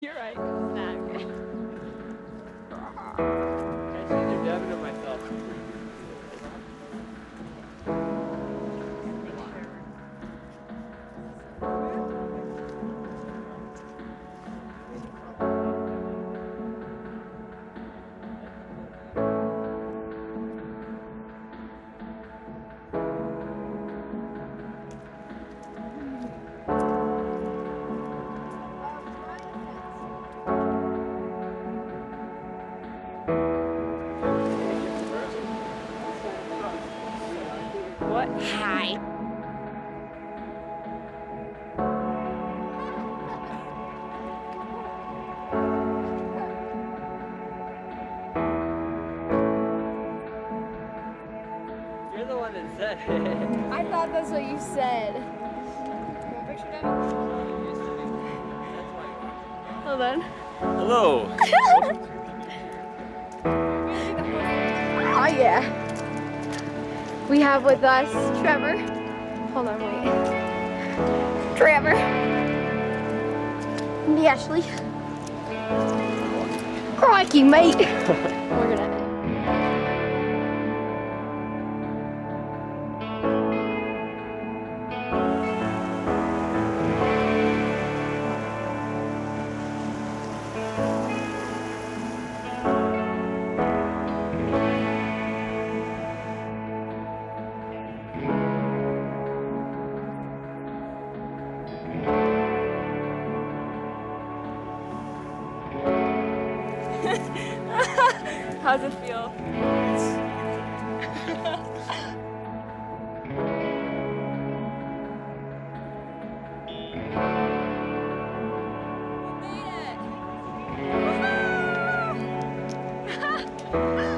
You're right. Snack. I should do dabbing to myself. What? Hi. You're the one that said it. I thought that's what you said. You want a picture, Devin? Hold on. Hello. Oh yeah. We have with us Trevor. Hold on, wait. Trevor. And Ashley. Crikey, mate. We're gonna. How's it feel? We made it!